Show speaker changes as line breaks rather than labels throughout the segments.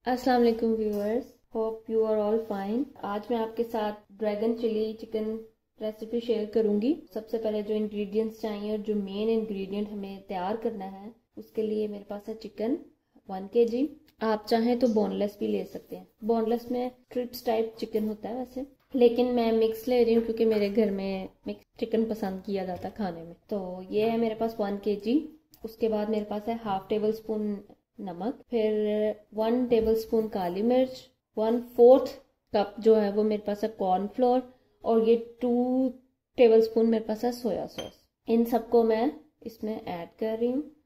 अस्सलाम वालेकुम viewers, hope you are all fine. आज मैं आपके साथ dragon chilli chicken recipe share करूंगी। सबसे पहले जो इंग्रेडिएंट्स चाहिए और जो मेन इंग्रेडिएंट हमें तैयार करना है उसके लिए मेरे पास है चिकन 1 kg। आप चाहें तो बोनलेस भी ले सकते हैं। बोनलेस में स्ट्रिप्स टाइप चिकन होता है वैसे, लेकिन मैं मिक्स ले रही हूँ क्योंकि मेरे घर में मिक्स चिकन पसंद किया जाता है खाने में। तो ये है मेरे पास 1 kg। उसके बाद मेरे पास है हाफ टेबल स्पून नमक, फिर 1 टेबलस्पून काली मिर्च, 1/4 कप जो है वो मेरे पास है कॉर्नफ्लोर, और ये 2 टेबलस्पून मेरे पास है सोया सॉस। इन सबको मैं इसमें ऐड कर रही हूँ।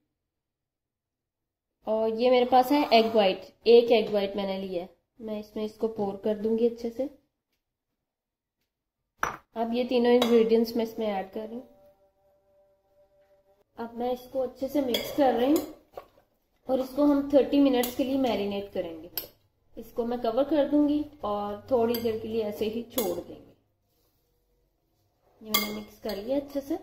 और ये मेरे पास है एग वाइट, 1 एग वाइट मैंने लिया है। मैं इसमें इसको पोर कर दूंगी अच्छे से। अब ये तीनों इंग्रेडिएंट्स मैं इसमें ऐड कर रही हूँ। अब मैं इसको अच्छे से मिक्स कर रही हूँ और इसको हम 30 मिनट्स के लिए मैरिनेट करेंगे। इसको मैं कवर कर दूंगी और थोड़ी देर के लिए ऐसे ही छोड़ देंगे। ये मैंने मिक्स कर लिया अच्छे से।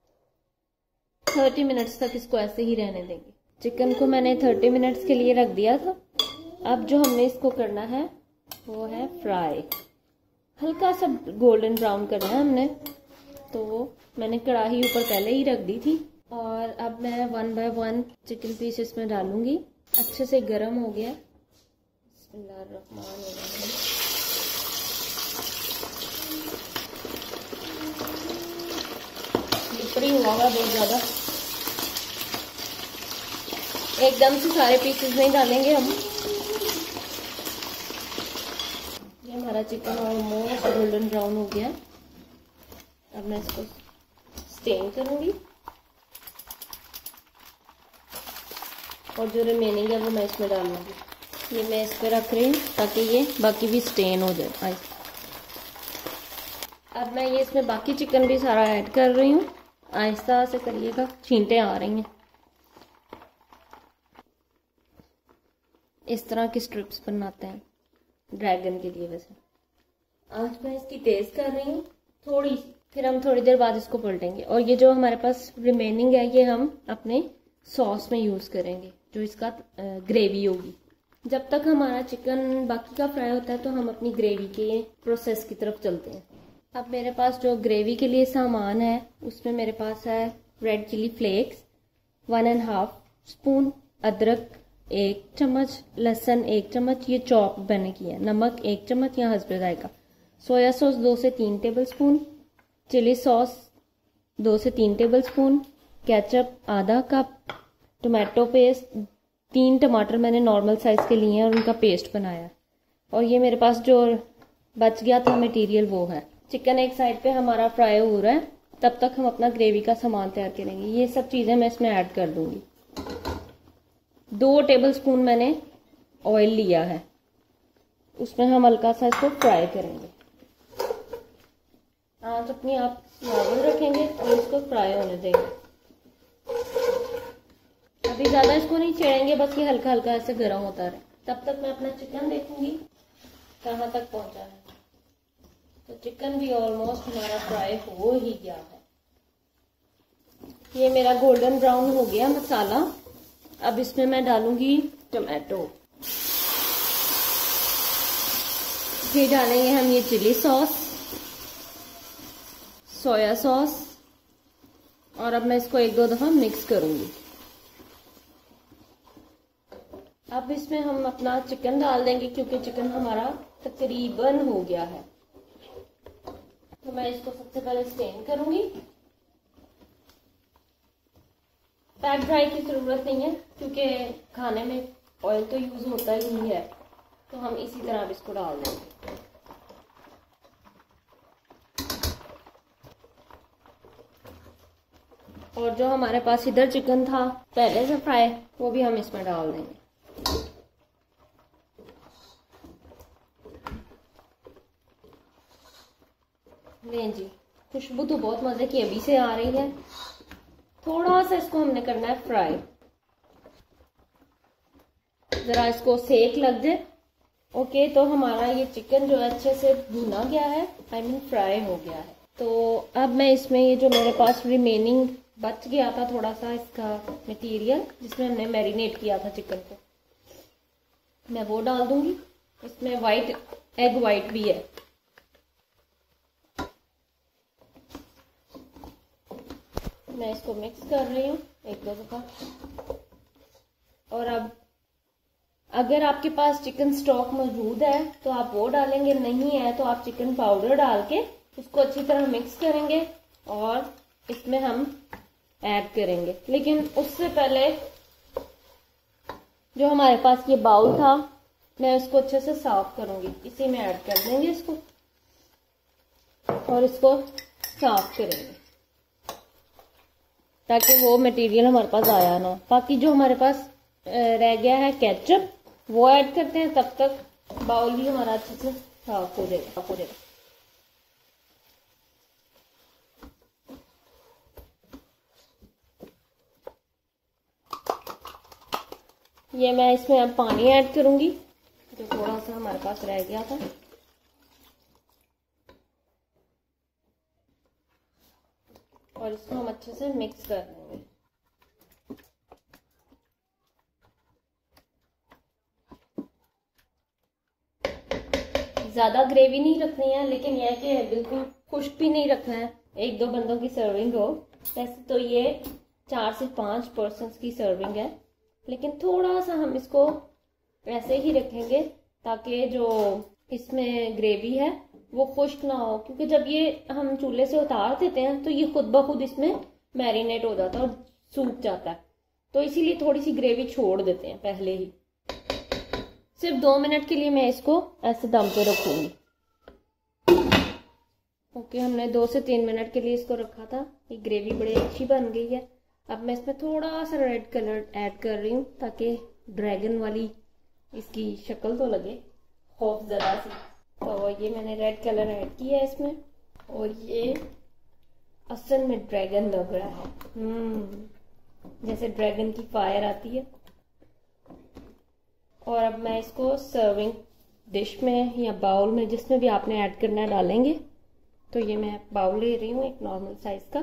30 मिनट्स तक इसको ऐसे ही रहने देंगे। चिकन को मैंने 30 मिनट्स के लिए रख दिया था। अब जो हमने इसको करना है वो है फ्राई। हल्का सा गोल्डन ब्राउन करना है हमने। तो मैंने कढ़ाई ऊपर पहले ही रख दी थी और अब मैं 1 बाय 1 चिकन पीस इसमें डालूंगी। अच्छे से गर्म हो गया। बिस्मिल्लाहिर्रहमानिर्रहीम। स्लिपरी हुआ होगा बहुत ज्यादा। एकदम से सारे पीसेस नहीं डालेंगे हम। ये हमारा चिकन ऑलमोस्ट गोल्डन ब्राउन हो गया। अब मैं इसको स्टेन करूंगी और जो रिमेनिंग है वो मैं इसमें डालूंगी। ये मैं इस पे रख रही हूँ ताकि ये बाकी भी स्टेन हो जाए। अब मैं ये इसमें बाकी चिकन भी सारा ऐड कर रही हूँ। आहिस्ता से करिएगा, छींटे आ रही हैं। इस तरह की स्ट्रिप्स बनाते हैं ड्रैगन के लिए। वैसे आज मैं इसकी टेस्ट कर रही हूँ थोड़ी, फिर हम थोड़ी देर बाद इसको पलटेंगे। और ये जो हमारे पास रिमेनिंग है ये हम अपने सॉस में यूज करेंगे, जो इसका ग्रेवी होगी। जब तक हमारा चिकन बाकी का फ्राई होता है तो हम अपनी ग्रेवी के प्रोसेस की तरफ चलते हैं। अब मेरे पास जो ग्रेवी के लिए सामान है उसमें मेरे पास है रेड चिली फ्लेक्स 1.5 स्पून, अदरक 1 चम्मच, लहसुन 1 चम्मच, ये चॉप मैंने किया, नमक 1 चम्मच या हस्बे जायका, सोया सॉस 2 से 3 टेबल स्पून, चिली सॉस 2 से 3 टेबल स्पून, केचप आधा कप, टोमेटो पेस्ट 3 टमाटर मैंने नॉर्मल साइज के लिए हैं और उनका पेस्ट बनाया। और ये मेरे पास जो बच गया था मटेरियल वो है। चिकन एक साइड पे हमारा फ्राई हो रहा है, तब तक हम अपना ग्रेवी का सामान तैयार करेंगे। ये सब चीजें मैं इसमें ऐड कर दूंगी। 2 टेबल स्पून मैंने ऑयल लिया है, उसमें हम हल्का सा इसको फ्राई करेंगे। आंच अपनी आप नॉर्मल रखेंगे और इसको फ्राई होने देंगे। अभी ज्यादा इसको नहीं छेड़ेंगे, बस ये हल्का हल्का ऐसे गर्म होता रहे। तब तक मैं अपना चिकन देखूंगी कहाँ तक पहुंचा है। तो चिकन भी ऑलमोस्ट हमारा फ्राई हो ही गया है। ये मेरा गोल्डन ब्राउन हो गया मसाला। अब इसमें मैं डालूंगी टोमेटो, फिर डालेंगे हम ये चिली सॉस, सोया सॉस, और अब मैं इसको 1-2 दफा मिक्स करूंगी। अब इसमें हम अपना चिकन डाल देंगे क्योंकि चिकन हमारा तकरीबन हो गया है। तो मैं इसको सबसे पहले स्टेन करूंगी। पैक ड्राई की जरूरत नहीं है क्योंकि खाने में ऑयल तो यूज होता ही है, तो हम इसी तरह अब इसको डाल देंगे। और जो हमारे पास इधर चिकन था पहले से फ्राई, वो भी हम इसमें डाल देंगे। लें जी, खुशबू तो बहुत मजे की अभी से आ रही है। थोड़ा सा इसको हमने करना है फ्राई, जरा इसको सेक लग जाए। ओके, तो हमारा ये चिकन जो है अच्छे से भुना गया है, आई मीन फ्राई हो गया है। तो अब मैं इसमें ये जो मेरे पास रिमेनिंग बच गया था थोड़ा सा इसका मटेरियल, जिसमें हमने मैरिनेट किया था चिकन को, मैं वो डाल दूंगी। इसमें वाइट एग वाइट भी है। मैं इसको मिक्स कर रही हूँ एक दो दफा। और अब अगर आपके पास चिकन स्टॉक मौजूद है तो आप वो डालेंगे, नहीं है तो आप चिकन पाउडर डाल के उसको अच्छी तरह मिक्स करेंगे और इसमें हम ऐड करेंगे। लेकिन उससे पहले जो हमारे पास ये बाउल था, मैं उसको अच्छे से साफ करूंगी। इसी में ऐड कर देंगे इसको और इसको साफ करेंगे ताकि वो मटेरियल हमारे पास आया ना। बाकी जो हमारे पास रह गया है केचप, वो ऐड करते हैं। तब तक बाउल भी हमारा अच्छे से साफ हो जाएगा। ये मैं इसमें अब पानी ऐड करूंगी जो थोड़ा सा हमारे पास रह गया था। और इसको हम अच्छे से मिक्स कर देंगे। ज्यादा ग्रेवी नहीं रखनी है, लेकिन यह कि बिल्कुल खुश्क भी नहीं रखना है। एक दो बंदों की सर्विंग हो। वैसे तो ये 4 से 5 पर्सन्स की सर्विंग है, लेकिन थोड़ा सा हम इसको ऐसे ही रखेंगे ताकि जो इसमें ग्रेवी है वो खुश्क ना हो, क्योंकि जब ये हम चूल्हे से उतार देते हैं तो ये खुद ब खुद इसमें मैरिनेट हो जाता है और सूख जाता है। तो इसीलिए थोड़ी सी ग्रेवी छोड़ देते हैं पहले ही। सिर्फ 2 मिनट के लिए मैं इसको ऐसे दम पे रखूंगी। ओके, हमने 2 से 3 मिनट के लिए इसको रखा था। ये ग्रेवी बड़ी अच्छी बन गई है। अब मैं इसमें थोड़ा सा रेड कलर ऐड कर रही हूँ ताकि ड्रैगन वाली इसकी शक्ल तो लगे, खौफ जरा सी। तो ये मैंने रेड कलर ऐड किया है इसमें, और ये असल में ड्रैगन लग रहा है, जैसे ड्रैगन की फायर आती है। और अब मैं इसको सर्विंग डिश में या बाउल में, जिसमें भी आपने ऐड करना है, डालेंगे। तो ये मैं बाउल ले रही हूँ एक नॉर्मल साइज का।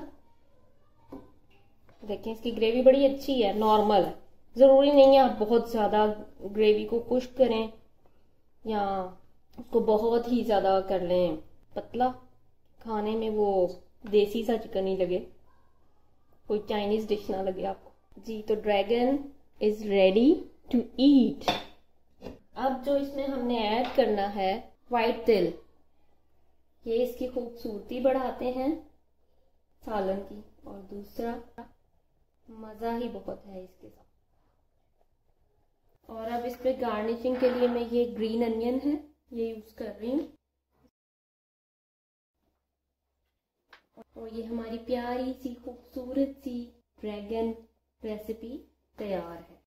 देखें, इसकी ग्रेवी बड़ी अच्छी है, नॉर्मल है। जरूरी नहीं है आप बहुत ज्यादा ग्रेवी को खुश्क करें या उसको बहुत ही ज्यादा कर लें पतला, खाने में वो देसी सा चिकन ही लगे, कोई चाइनीज डिश ना लगे आपको जी। तो dragon is ready to eat. अब जो इसमें हमने ऐड करना है वाइट तिल, ये इसकी खूबसूरती बढ़ाते हैं सालन की, और दूसरा मजा ही बहुत है इसके साथ। और अब इस पे गार्निशिंग के लिए मैं ये ग्रीन अनियन है ये यूज कर रही हूँ। और ये हमारी प्यारी सी खूबसूरत सी ड्रैगन रेसिपी तैयार है।